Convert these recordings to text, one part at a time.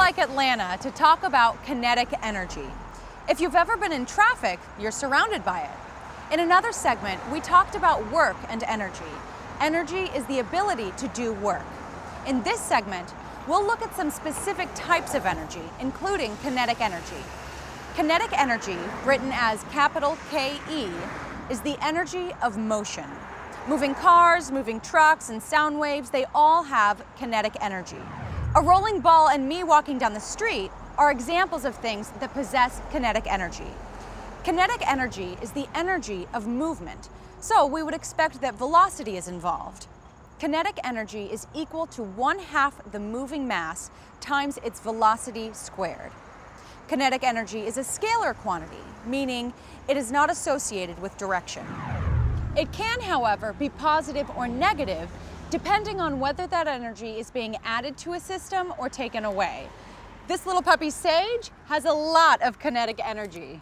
like Atlanta to talk about kinetic energy. If you've ever been in traffic, you're surrounded by it. In another segment, we talked about work and energy. Energy is the ability to do work. In this segment, we'll look at some specific types of energy, including kinetic energy. Kinetic energy, written as capital K-E, is the energy of motion. Moving cars, moving trucks, and sound waves, they all have kinetic energy. A rolling ball and me walking down the street are examples of things that possess kinetic energy. Kinetic energy is the energy of movement, so we would expect that velocity is involved. Kinetic energy is equal to 1/2 the moving mass times its velocity squared. Kinetic energy is a scalar quantity, meaning it is not associated with direction. It can, however, be positive or negative depending on whether that energy is being added to a system or taken away. This little puppy, Sage, has a lot of kinetic energy.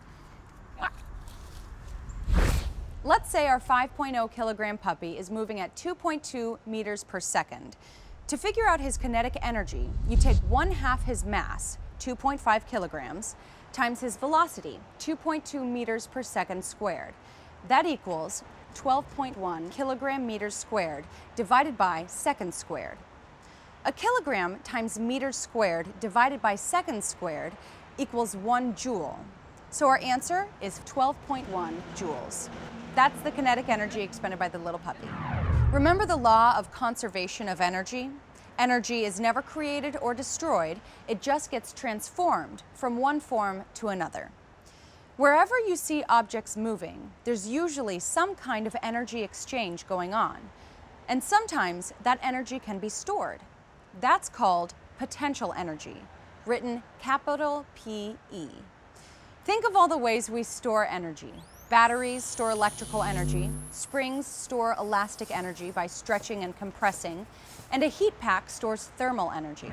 Let's say our 5.0 kilogram puppy is moving at 2.2 meters per second. To figure out his kinetic energy, you take 1/2 his mass, 2.5 kilograms, times his velocity, 2.2 meters per second squared. That equals 12.1 kilogram meters squared divided by seconds squared. A kilogram times meters squared divided by seconds squared equals 1 joule. So our answer is 12.1 joules. That's the kinetic energy expended by the little puppy. Remember the law of conservation of energy? Energy is never created or destroyed, it just gets transformed from one form to another. Wherever you see objects moving, there's usually some kind of energy exchange going on. And sometimes that energy can be stored. That's called potential energy, written capital P-E. Think of all the ways we store energy. Batteries store electrical energy, springs store elastic energy by stretching and compressing, and a heat pack stores thermal energy.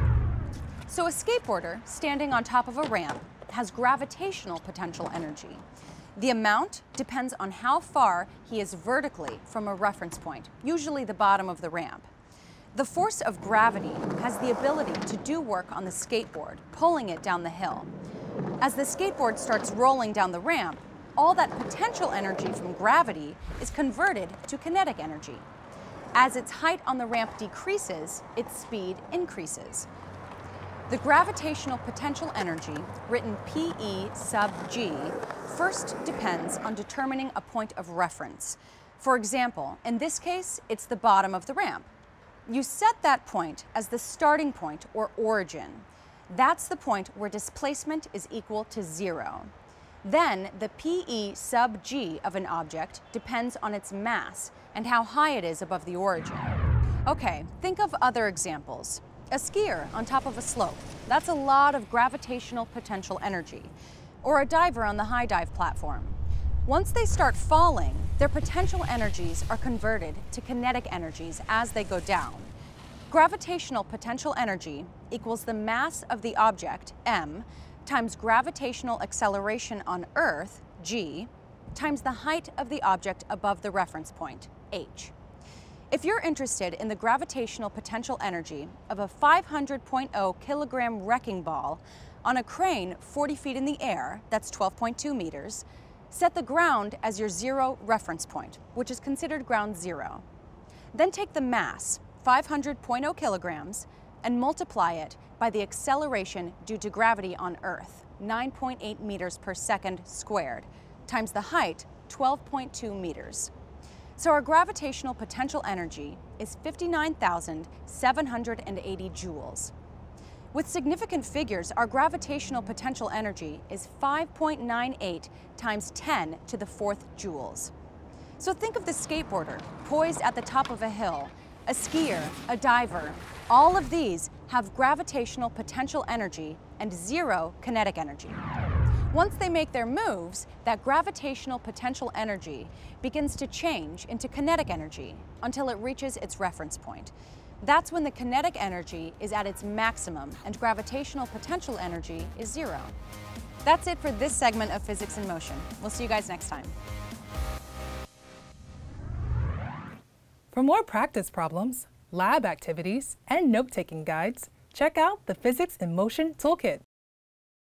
So a skateboarder standing on top of a ramp has gravitational potential energy. The amount depends on how far he is vertically from a reference point, usually the bottom of the ramp. The force of gravity has the ability to do work on the skateboard, pulling it down the hill. As the skateboard starts rolling down the ramp, all that potential energy from gravity is converted to kinetic energy. As its height on the ramp decreases, its speed increases. The gravitational potential energy, written P-E sub G, first depends on determining a point of reference. For example, in this case, it's the bottom of the ramp. You set that point as the starting point or origin. That's the point where displacement is equal to 0. Then the P-E sub G of an object depends on its mass and how high it is above the origin. Okay, think of other examples. A skier on top of a slope. That's a lot of gravitational potential energy. Or a diver on the high dive platform. Once they start falling, their potential energies are converted to kinetic energies as they go down. Gravitational potential energy equals the mass of the object, m, times gravitational acceleration on Earth, g, times the height of the object above the reference point, h. If you're interested in the gravitational potential energy of a 500.0 kilogram wrecking ball on a crane 40 feet in the air, that's 12.2 meters, set the ground as your 0 reference point, which is considered ground 0. Then take the mass, 500.0 kilograms, and multiply it by the acceleration due to gravity on Earth, 9.8 meters per second squared, times the height, 12.2 meters. So our gravitational potential energy is 59,780 joules. With significant figures, our gravitational potential energy is 5.98 times 10 to the 4th joules. So think of the skateboarder poised at the top of a hill, a skier, a diver. All of these have gravitational potential energy and 0 kinetic energy. Once they make their moves, that gravitational potential energy begins to change into kinetic energy until it reaches its reference point. That's when the kinetic energy is at its maximum and gravitational potential energy is 0. That's it for this segment of Physics in Motion. We'll see you guys next time. For more practice problems, lab activities, and note-taking guides, Check out the Physics in Motion Toolkit.